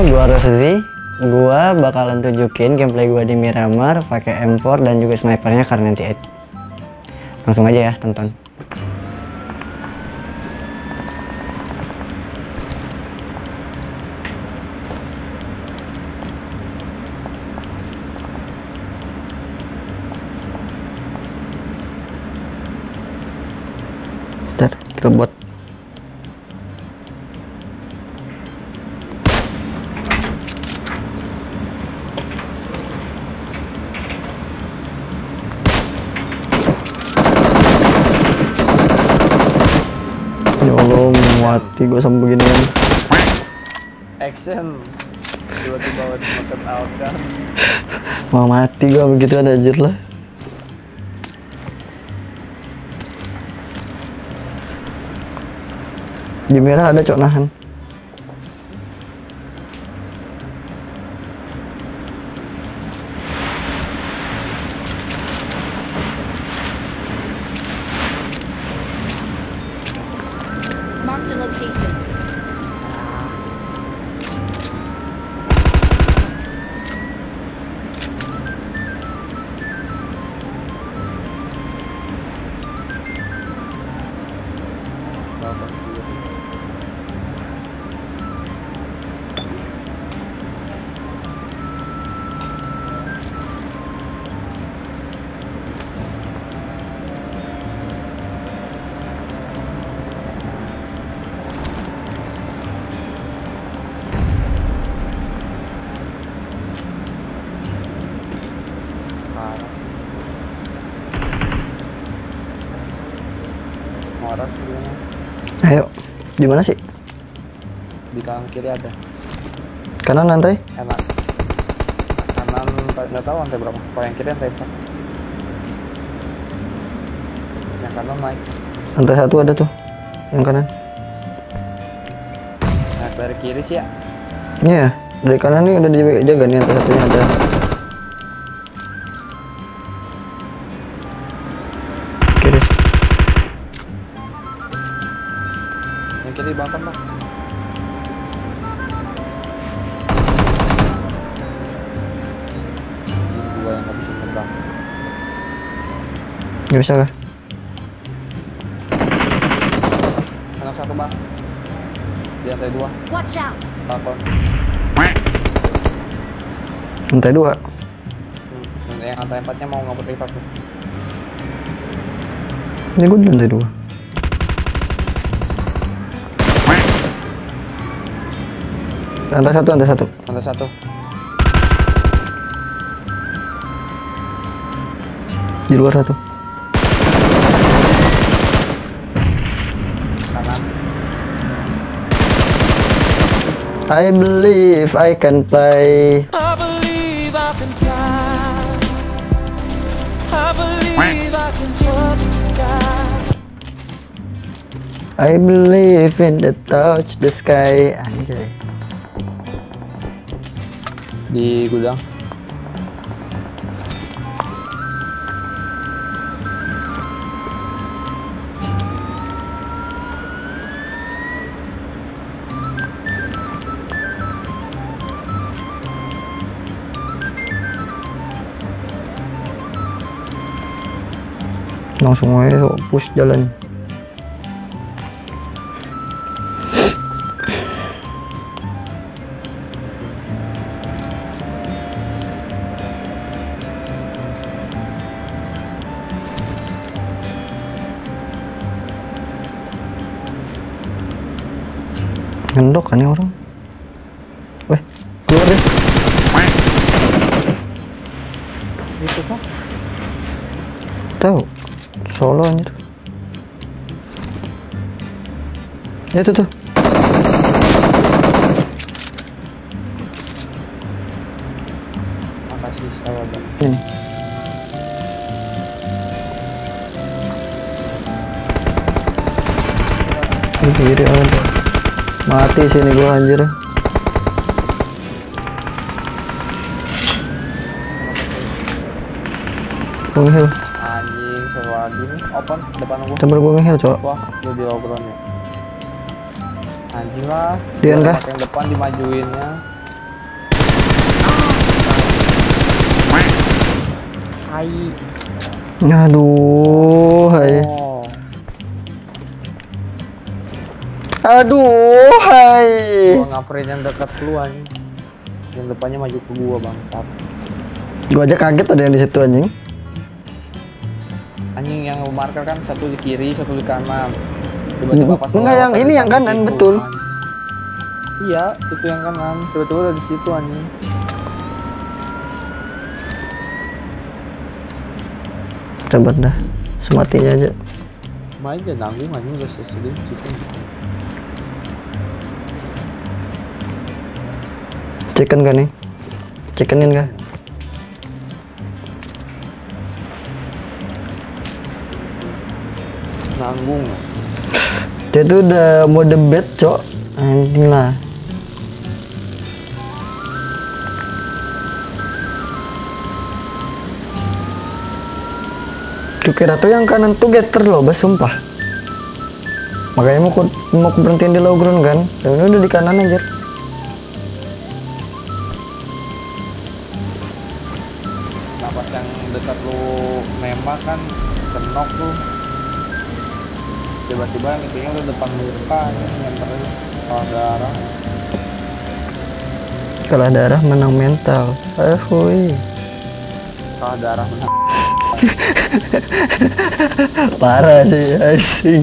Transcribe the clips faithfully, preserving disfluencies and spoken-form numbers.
gua Roszi. Gua bakalan tunjukin gameplay gua di Miramar pakai M four dan juga snipernya Kar sembilan delapan. Langsung aja ya, tonton. Bentar, kita buat. Ya Allah, mati gue sama beginian. Action. Tiba-tiba masih makan out kan. Mau mati gue begitu ada anjir lah. Di merah ada cok nahan. Marked a location. Moras dulunya. Ayo, di mana sih? Di kanan kiri ada. Kanan lantai? Enak. Kanan nggak tahu lantai berapa. Kalau yang kiri lantai empat. Yang kanan naik. Lantai satu ada tuh, yang kanan. Naik dari kiri sih ya. Iya, dari kanan nih udah dijaga nih, lantai satunya ada. Kiri. Yang kiri bakar bang. Gua yang nggak bisa terbang. Gak bisa kah? Anak satu bang. Di lantai dua. Watch out. Balkon. Lantai dua. Hmm. Yang lantai empatnya mau ngabut revive tuh. Ini gue di lantai dua. Lantai satu, lantai satu. Lantai satu. Di luar satu. Kanan. I believe I can play. I believe I can fly. I believe I can touch the sky. I believe in the touch the sky. Anjay. Di gudang. Langsung aja push jalan. Ngendok kan ya orang. Weh, keluar deh. Itu kok. Tahu. Solo anjir. Ya itu tuh. Makasih sahabat. Ini. Ini kiri ada. Mati sini gua anjir. Bung Hill. Anjing seru lagi nih. Open depan gua. Coba gua ngehil coba. Wah, lu di obrolan ya. Anjing lah. Dian Gua kah? pakai yang depan dimajuinnya. hai. Aduh, hai. Oh. Aduh, hai. Gua ngapain yang dekat lu anjing. Yang depannya maju ke gua bangsat. Gua aja kaget ada yang di situ anjing. Anjing yang lu marker kan satu di kiri, satu di kanan. Tiba-tiba pas Enggak, lu yang lewat ini ada yang di kanan, situ, betul. anjing. Iya, itu yang kanan. Tiba-tiba udah di situ anjing. Ribet dah. Sematinya aja. Main aja nanggung anjing udah sedih situ. Chicken kan nih? Chickenin kah? Nanggung. Dia tuh udah mode bed, cok. Anjing lah. Kukira tuh yang kanan tuh getter loh, bas sumpah. Makanya mau ku, mau ku berhentiin di low ground kan. Dan ini udah di kanan aja. Nah pas yang dekat lu nembak kan kenok tuh. Tiba-tiba yang itunya udah depan muka nyamperin kalau darah. Kalah darah menang mental. Eh, hui. Kalau darah menang. Parah sih, asing.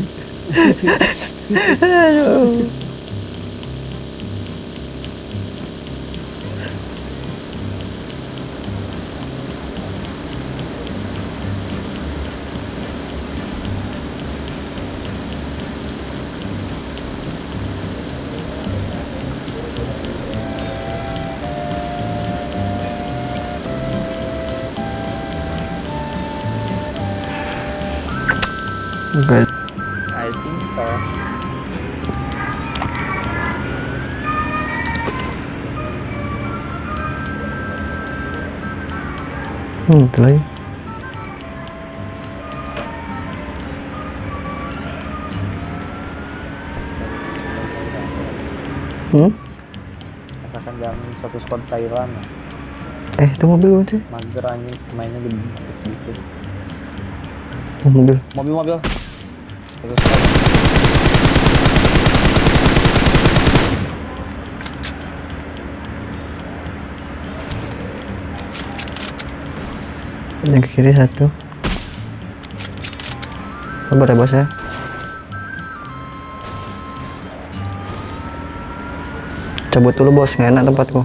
Aduh. Enggak. I think so. Hmm, itu lagi. Hmm? Masakan jam satu spot Thailand. Eh, itu mobil bukan sih? Mager anjing mainnya di bukit-bukit. Oh, mobil. Mobil-mobil. Satu spot. Yang ke kiri satu. Sabar ya bos ya. Cabut dulu bos, nggak enak tempatku.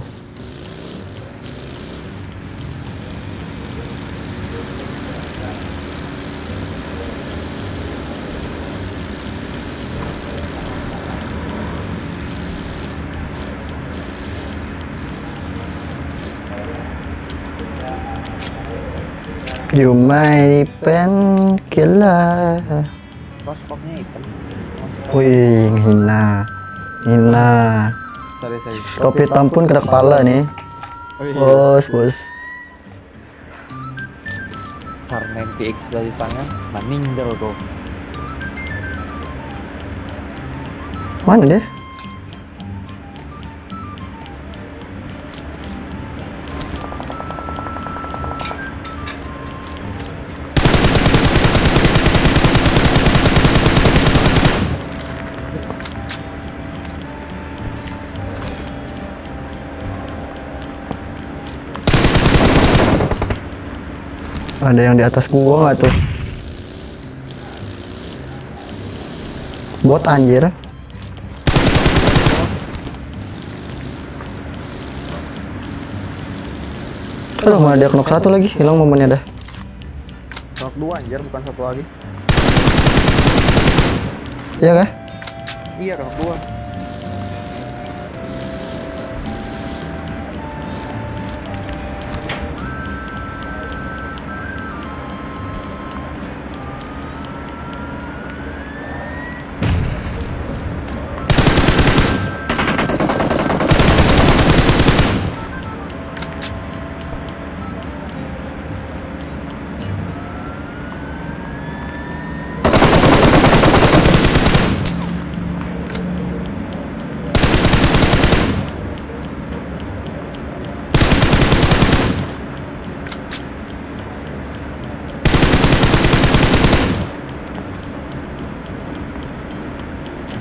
You my painkiller. Prospeknya hitam. Wih, hina, hina. Sorry sorry. Topi hitam pun kena kepala nih. Oh, iya. Bos, bos. Karena M T X dari tangan, meninggal kok. Mana dia? Ada yang di atas gua nggak tuh? Bot anjir. Aduh, mana dia knock satu lagi, hilang momennya dah. Knock dua anjir, bukan satu lagi. Iya kah? Iya, knock dua.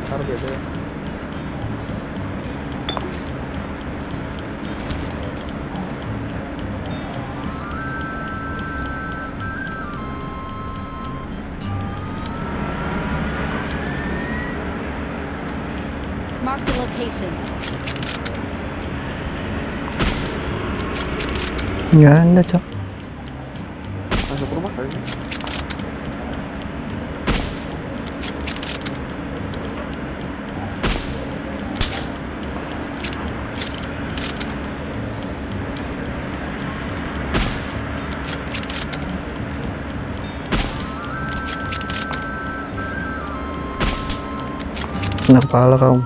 Ntar gitu ya. Mark the location. Nggak ada, Cok. Masuk rumah kali ini. Kena kepala kamu.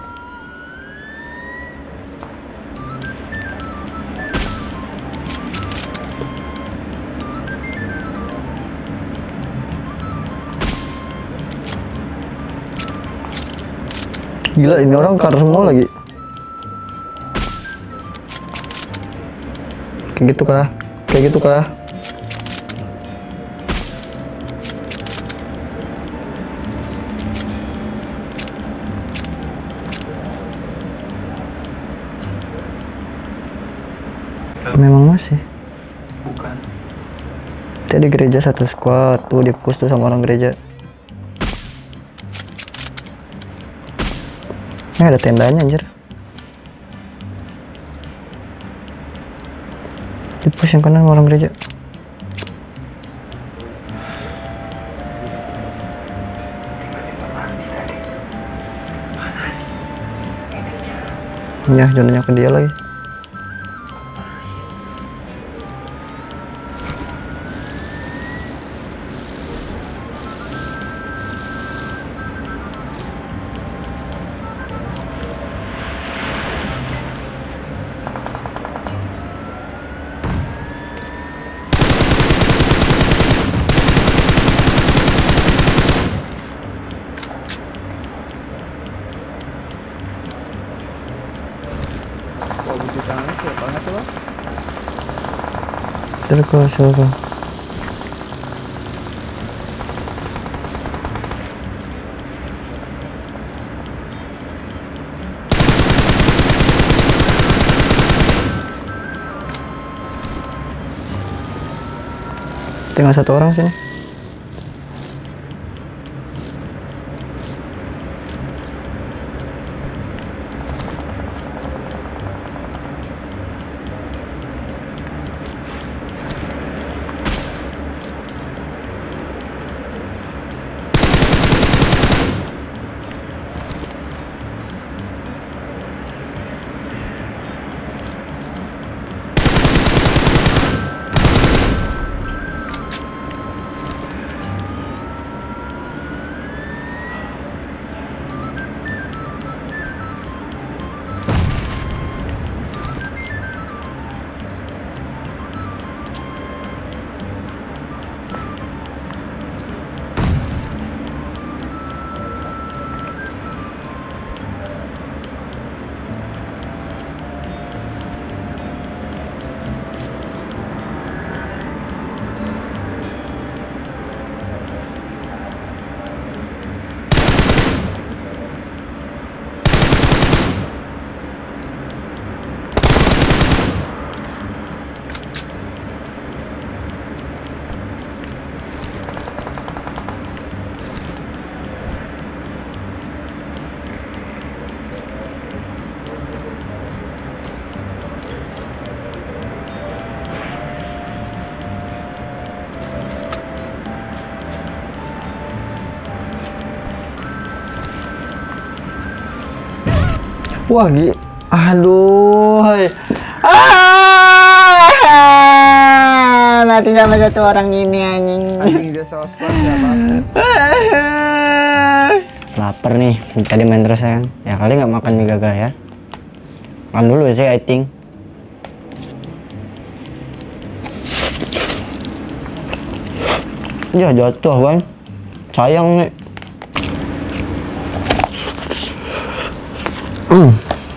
Gila, ini orang kar semua lagi. Kayak gitu kah? Kayak gitu kah? Memang masih. Bukan. Tadi gereja satu squad tuh di push tuh sama orang gereja. Ini ada tendanya anjir. Di push yang kanan sama orang gereja. Ya, zonanya ke dia lagi. Kalau butuh tangannya siapa nggak tuh, Bang? Circle, circle. Tinggal satu orang sini. Wah, gi, aduh, hai. Ah, mati sama satu orang ini anjing. Anjing dia salah squad siapa? Lapar nih, tadi main terus ya kan. Ya kali nggak makan mie gagah ya. Makan dulu sih, I think. Ya jatuh kan, sayang nih. Mm.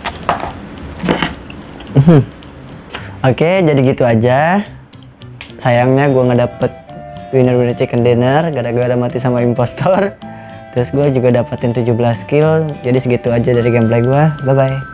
Oke, jadi gitu aja. Sayangnya gue nggak dapet winner winner chicken dinner gara-gara mati sama impostor. Terus gue juga dapetin tujuh belas kill. Jadi segitu aja dari gameplay gue. Bye bye.